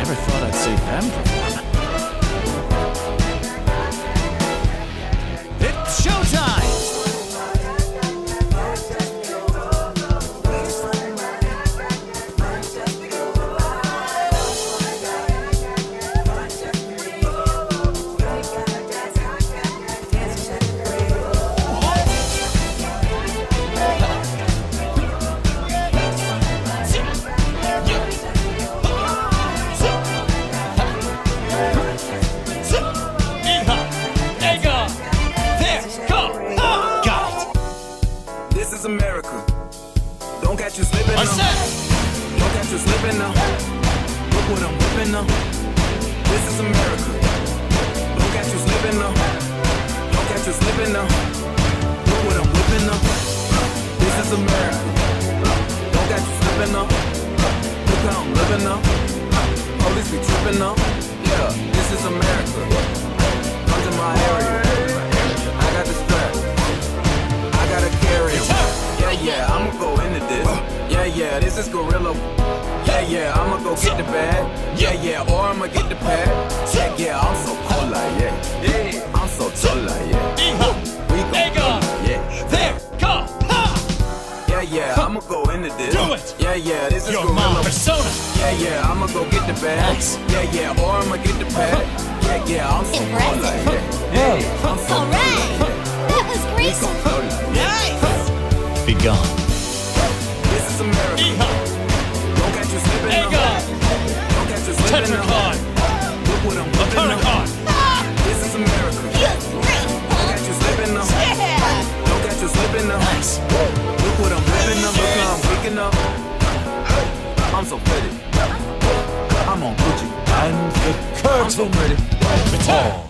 Never thought I'd see them perform. It's showtime! This is America. Don't catch you slipping now. Don't catch you slipping now. Look what I'm whipping now. This is America. Don't catch you slipping now. Don't catch you slipping now. Look what I'm whipping now. This is America. Don't catch you slipping now. Look how I'm living now. Police be tripping now. Yeah, this is America. Come to my area. I got the strap. I gotta carry him. Yeah, I'ma go into this. Yeah, this is Gorilla. Yeah, I'ma go get the bag. Yeah, or I'ma get the pad. Yeah, I'm so cold like, yeah. I'm so tall like, yeah. We gon' yeah. There, go, ha! Yeah, I'ma go into this. Do it! Yeah, this is Your Gorilla. mom persona! Yeah, I'ma go get the bag. Nice. Yeah, or I'ma get the pad. Yeah, I'm so cold like, yeah. I'm so cold like, yeah. That was We great. gon' go like, yeah. Be gone. This is America. Don't catch you slipping now. Don't catch you slipping now. Tetracon! Look what I'm whipping now. Tetracon! This is America. Don't catch you slipping now. Don't catch you slipping now. Nice. Look what I'm whipping now. Look how I'm picking up. I'm so pretty. I'm on Gucci. And the curtain. I'm so pretty. Return.